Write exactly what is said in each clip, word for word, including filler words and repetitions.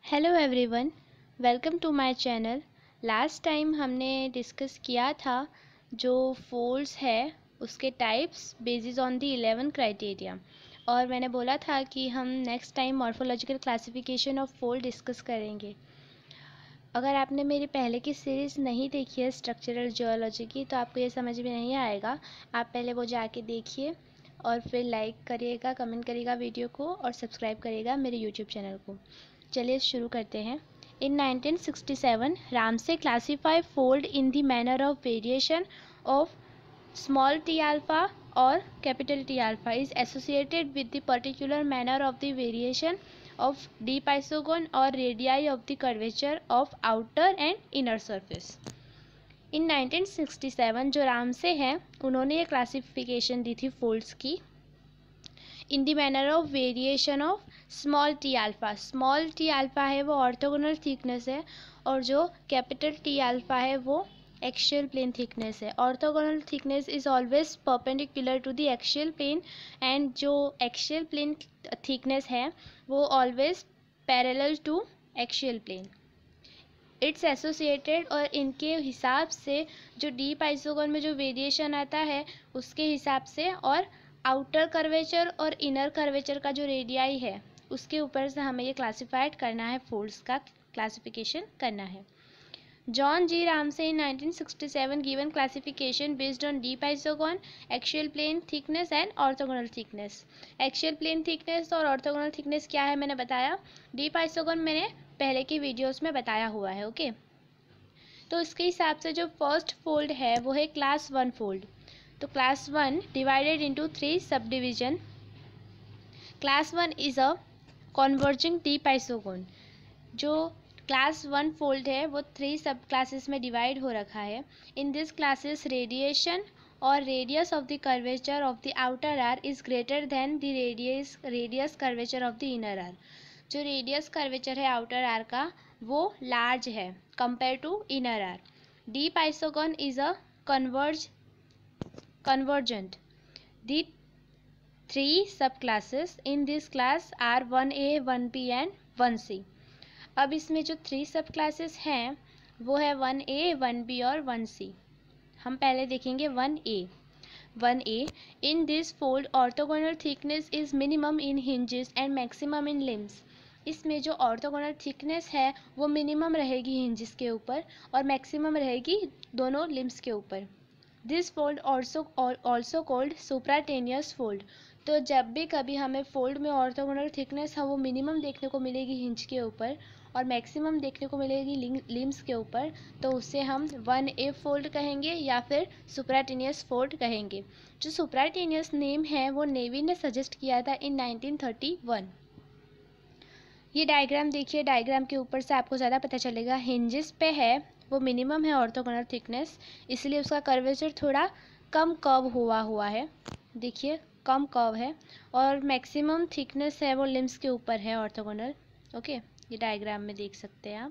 Hello everyone, welcome to my channel. Last time हमने discuss किया था जो फोल्ड्स है उसके types basis on the eleven criteria, और मैंने बोला था कि हम next time morphological classification of fold discuss करेंगे। अगर आपने मेरी पहले की सीरीज़ नहीं देखी है स्ट्रक्चरल जियोलॉजी की तो आपको ये समझ में नहीं आएगा। आप पहले वो जाके देखिए और फिर लाइक करिएगा, कमेंट करिएगा वीडियो को और सब्सक्राइब करिएगा मेरे यूट्यूब चैनल को। चलिए शुरू करते हैं। In nineteen sixty seven Ramsay classify fold in the manner of variation of small t alpha और capital T alpha is associated with the particular manner of the variation of dip isogon और radii of the curvature of outer and inner surface. In nineteen sixty seven जो Ramsay हैं उन्होंने ये classification दी थी folds की in the manner of variation of small t alpha. Small t alpha है वो ऑर्थोगोनल थिकनेस है और जो कैपिटल टी अल्फा है वो एक्सियल प्लेन थिकनेस है। Orthogonal thickness is always perpendicular to the axial plane and जो एक्सियल प्लेन थिकनेस है वो always parallel to axial plane. It's associated और इनके हिसाब से जो डीप आइसोगोन में जो वेरिएशन आता है उसके हिसाब से और आउटर कर्वेचर और इनर कर्वेचर का जो रेडियाई है उसके ऊपर से हमें ये क्लासिफाइड करना है, फोल्ड्स का क्लासिफिकेशन करना है। John G Ramsay in nineteen sixty seven given classification based on dip isogon, axial plane thickness and orthogonal thickness. Axial plane thickness और ऑर्थोगोनल थिकनेस क्या है मैंने बताया। डीप आइसोगोन मैंने पहले की वीडियोस में बताया हुआ है। ओके, तो इसके हिसाब से जो फर्स्ट फोल्ड है वो है क्लास वन फोल्ड। तो class one divided into three subdivision. Class one is a converging dip isogon. जो क्लास वन फोल्ड है वो थ्री सब क्लासेस में डिवाइड हो रखा है। इन दिस क्लासेस रेडिएशन और radius of the curvature of the outer arc is greater than the radius radius curvature of the inner arc. जो रेडियस कर्वेचर है आउटर आर का वो लार्ज है compare to inner arc. Dip isogon is a converge convergent. The three subclasses in this class are one A, one B and one C. अब इसमें जो three subclasses हैं वो है वन ए, वन बी और one C. हम पहले देखेंगे one A. One A in this fold orthogonal thickness is minimum in hinges and maximum in limbs. इसमें जो ऑर्थोगोनल थिकनेस है वो मिनिमम रहेगी हिंजेस के ऊपर और मैक्सिमम रहेगी दोनों लिम्स के ऊपर। This fold also also called supratenuous fold. तो जब भी कभी हमें फोल्ड में ऑर्थोगोनल थिकनेस है वो मिनिमम देखने को मिलेगी हिंज के ऊपर और मैक्सिमम देखने को मिलेगी लिम्स के ऊपर, तो उसे हम वन ए फोल्ड कहेंगे या फिर सुप्राटेनियस फोल्ड कहेंगे। जो सुप्राटेनियस नेम है वो नेवी ने सजेस्ट किया था इन नाइनटीन थर्टी वन। ये डायग्राम देखिए, डायग्राम के ऊपर से आपको ज़्यादा पता चलेगा। हिंजेस पे है वो मिनिमम है ऑर्थोगोनल थिकनेस, इसलिए उसका कर्वेचर थोड़ा कम कर्व हुआ हुआ है। देखिए कम कर्व है और मैक्सिमम थिकनेस है वो लिम्स के ऊपर है ऑर्थोगोनल। ओके, ये डायग्राम में देख सकते हैं आप।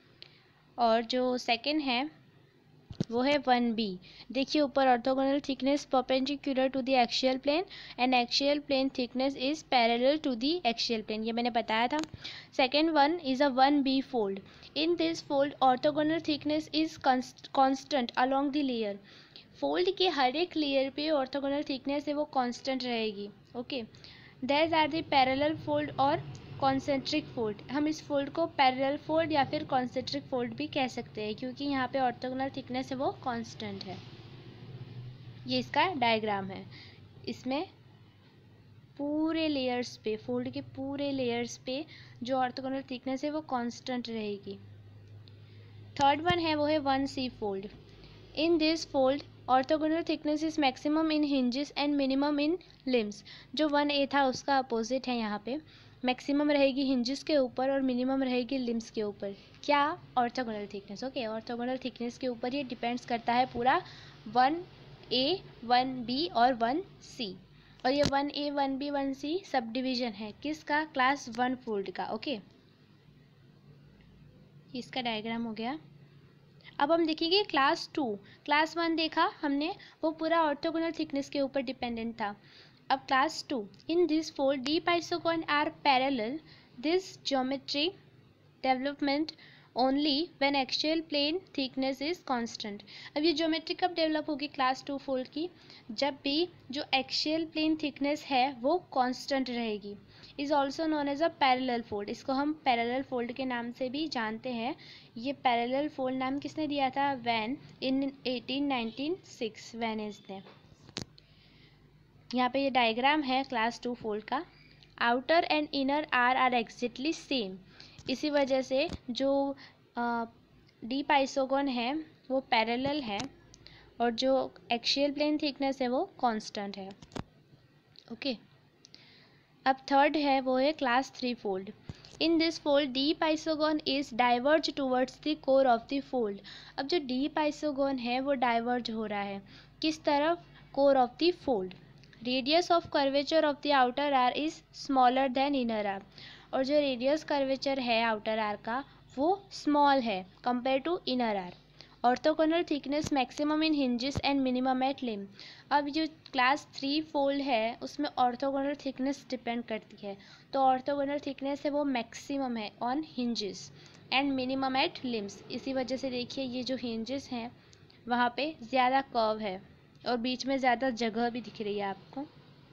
और जो सेकंड है वो है वन बी। देखिए ऊपर orthogonal thickness perpendicular to the axial plane and axial plane thickness is parallel to the axial plane, ये मैंने बताया था। Second one is a one B fold. In this fold orthogonal thickness is constant along the layer. Fold के हर एक layer पे orthogonal thickness है वो कांस्टेंट रहेगी। Okay, there are the parallel fold और कॉन्सेंट्रिक फोल्ड। हम इस फोल्ड को पैरेलल फोल्ड या फिर कॉन्सेंट्रिक फोल्ड भी कह सकते हैं क्योंकि यहाँ पे ऑर्थोगोनल थिकनेस है वो कांस्टेंट है। ये इसका डायग्राम है। इसमें पूरे लेयर्स पे, फोल्ड के पूरे लेयर्स पे जो ऑर्थोगोनल थिकनेस है वो कांस्टेंट रहेगी। थर्ड वन है वो है one C fold. In this fold orthogonal thickness is maximum in hinges and minimum in limbs. जो वन ए था उसका अपोजिट है यहाँ पे। मैक्सिमम रहेगी हिंजेस के ऊपर और मिनिमम रहेगी लिम्स के ऊपर। क्या? Orthogonal thickness. Okay, orthogonal thickness के ऊपर ये डिपेंड्स करता है पूरा वन ए, वन बी और वन सी। और ये one A, one B, one C subdivision है किसका? क्लास वन फोल्ड का। ओके, इसका डायग्राम हो गया। अब हम देखेंगे क्लास टू। क्लास वन देखा हमने वो पूरा ऑर्थोगोनल थिकनेस के ऊपर डिपेंडेंट था। अब class two, in this fold dip isogon are parallel. This geometry development only when axial plane thickness is constant. अब ये ज्योमेट्री कब डेवलप होगी क्लास टू फोल्ड की, जब भी जो एक्सियल प्लेन थिकनेस है वो कांस्टेंट रहेगी। Is also known as a parallel fold, इसको हम पैरेलल फोल्ड के नाम से भी जानते हैं। ये पैरेलल फोल्ड नाम किसने दिया था? Van in eighteen ninety six, Van Hise ने। यहाँ पे ये डायग्राम है क्लास टू फोल्ड का। Outer and inner arc are exactly same, इसी वजह से जो डीप आइसोगोन है वो पैरेलल है और जो एक्सियल प्लेन थिकनेस है वो कांस्टेंट है। ओके, अब थर्ड है वो है class three fold. In this fold dip isogon is diverge towards the core of the fold. अब जो डीप आइसोगोन है वो डाइवर्ज हो रहा है किस तरफ? Core of the fold. Radius of curvature of the outer arc is smaller than inner arc, और जो रेडियस कर्वेचर है आउटर आर का वो स्मॉल है compare to inner arc. Orthogonal thickness maximum in hinges and minimum at limb. अब जो class three fold है उसमें ऑर्थोगोनल थिकनेस डिपेंड करती है, तो ऑर्थोगोनल थिकनेस है वो मैक्सिमम है on hinges and minimum at limbs. इसी वजह से देखिए ये जो हिंजेस हैं वहाँ पे ज़्यादा कर्व है और बीच में ज़्यादा जगह भी दिख रही है, आपको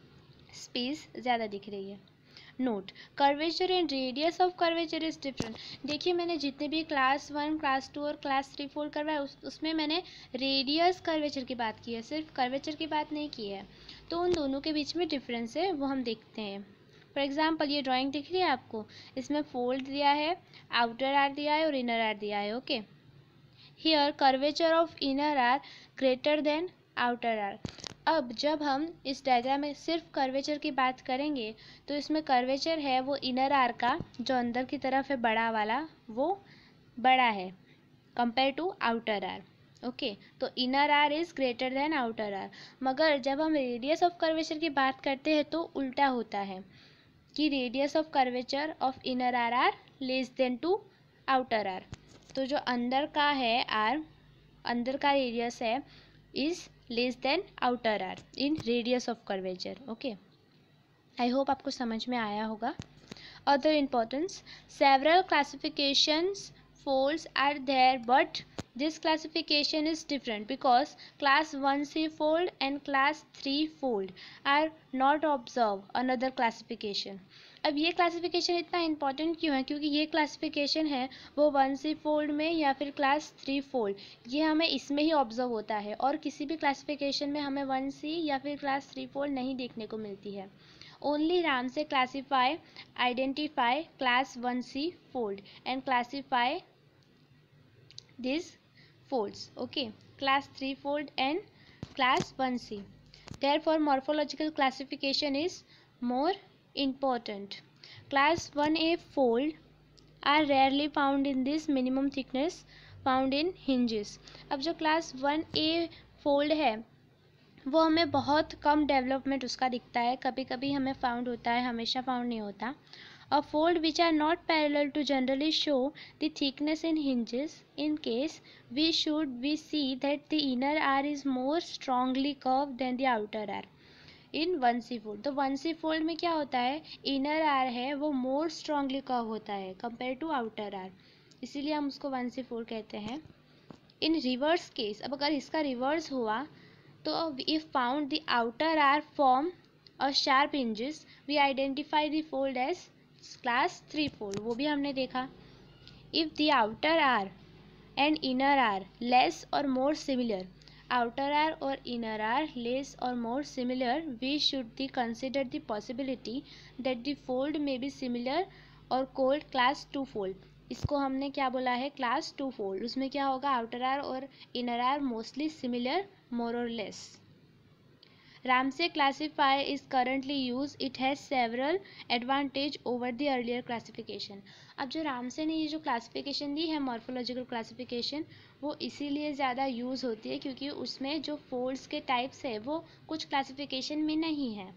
स्पेस ज़्यादा दिख रही है। Note, curvature and radius of curvature is different. देखिए मैंने जितने भी क्लास वन, क्लास टू और क्लास थ्री फोल्ड करवाया उस उसमें मैंने रेडियस कर्वेचर की बात की है, सिर्फ कर्वेचर की बात नहीं की है। तो उन दोनों के बीच में डिफरेंस है वो हम देखते हैं। फॉर एग्जाम्पल ये ड्राइंग दिख रही है आपको, इसमें फोल्ड दिया है, आउटर आर दिया है और इनर आर दिया है। Okay, here curvature of inner arc greater than outer arc. अब जब हम इस डायग्राम में सिर्फ कर्वेचर की बात करेंगे तो इसमें कर्वेचर है वो इनर आर का जो अंदर की तरफ है बड़ा वाला वो बड़ा है compare to outer arc. Okay, तो inner arc is greater than outer arc. मगर जब हम रेडियस ऑफ कर्वेचर की बात करते हैं तो उल्टा होता है कि radius of curvature of inner arc are less than to outer arc. तो जो अंदर का है आर, अंदर का रेडियस है is less than outer arc in radius of curvature. Okay, I hope आपको समझ में आया होगा। Other importance, several classifications folds are there, but this classification is different because class one C fold and class three fold are not observe another classification। अब ये classification इतना important क्यों है? क्योंकि ये क्लासिफिकेशन है वो वन सी फोल्ड में या फिर क्लास थ्री फोल्ड, ये हमें इसमें ही ऑब्जर्व होता है और किसी भी क्लासिफिकेशन में हमें वन सी या फिर क्लास थ्री फोल्ड नहीं देखने को मिलती है। Only Ramsay classify identify class one C fold and classify these folds. Okay, class three fold and class one C. Therefore morphological classification is more important. Class one A fold are rarely found in this minimum thickness found in hinges। अब जो class one A fold है वो हमें बहुत कम development उसका दिखता है, कभी कभी हमें फाउंड होता है, हमेशा फाउंड नहीं होता। A fold which are not parallel to generally show the thickness in hinges. In case we should we see that the inner R is more strongly curved than the outer R in one C fold। तो one C fold में क्या होता है, inner R है वो more strongly curve होता है compared to outer R, इसीलिए हम उसको one C fold कहते हैं। In reverse case, अब अगर इसका reverse हुआ तो if found the outer R form a sharp hinges, we identify the fold as class three fold, वो भी हमने देखा। If the outer are and inner are less और मोर सिमिलर, आउटर आर और इनर आर लेस और more similar, we should the consider the possibility that the fold may be similar और called class two fold. इसको हमने क्या बोला है, class two fold. उसमें क्या होगा, आउटर आर और inner are mostly similar, more और less. Ramsey classify is currently used. It has several advantage over the earlier classification। अब जो रामसे ने ये जो क्लासिफिकेशन दी है मॉर्फोलॉजिकल क्लासिफिकेशन, वो इसीलिए ज़्यादा यूज़ होती है क्योंकि उसमें जो फोल्ड्स के टाइप्स है वो कुछ क्लासिफिकेशन में नहीं है।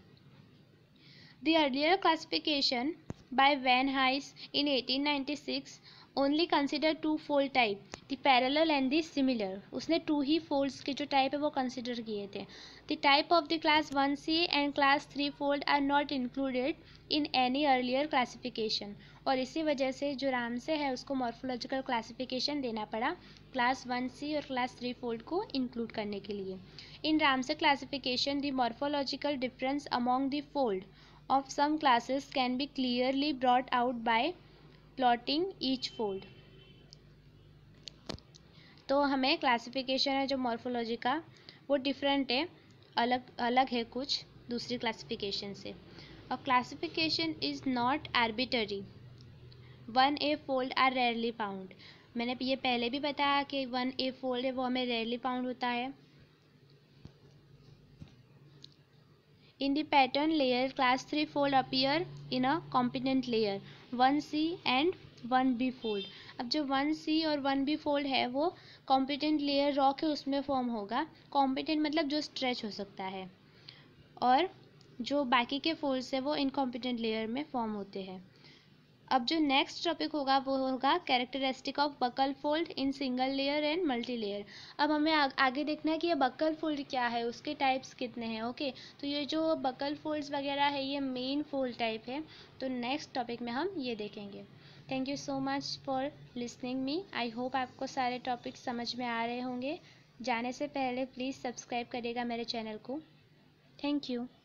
The earlier classification by Van Hise in eighteen ninety-six only consider two fold type, the parallel and the similar. उसने टू ही फोल्ड्स के जो टाइप है वो कंसिडर किए थे। The type of the class one C and class three fold are not included in any earlier classification. और इसी वजह से जो रामसे है उसको मॉर्फोलॉजिकल क्लासिफिकेशन देना पड़ा क्लास वन सी और क्लास थ्री फोल्ड को इंक्लूड करने के लिए। In Ramsey classification the morphological difference among the fold of some classes can be clearly brought out by plotting each fold। तो हमें क्लासिफिकेशन है जो मॉर्फोलॉजी का वो डिफरेंट है, अलग अलग है कुछ दूसरी क्लासिफिकेशन से। और classification is not arbitrary, one A fold are rarely found. मैंने ये पहले भी बताया कि वन ए फोल्ड है वो हमें रेयरली फाउंड होता है। In the pattern layer, class three fold appear in a competent layer, one C and one B fold। अब जो वन सी और वन बी fold है वो competent layer रॉक है उसमें फॉर्म होगा। competent मतलब जो स्ट्रेच हो सकता है, और जो बाकी के फोल्ड्स है वो इनकॉम्पिटेंट लेयर में फॉर्म होते हैं। अब जो नेक्स्ट टॉपिक होगा वो होगा characteristic of buckle fold in single layer and multi layer. अब हमें आ, आगे देखना है कि ये बकल फोल्ड क्या है, उसके टाइप्स कितने हैं। ओके, तो ये जो बकल फोल्ड्स वगैरह है ये मेन फोल्ड टाइप है, तो नेक्स्ट टॉपिक में हम ये देखेंगे। Thank you so much for listening me. I hope आपको सारे टॉपिक समझ में आ रहे होंगे। जाने से पहले प्लीज़ सब्सक्राइब करिएगा मेरे चैनल को। Thank you.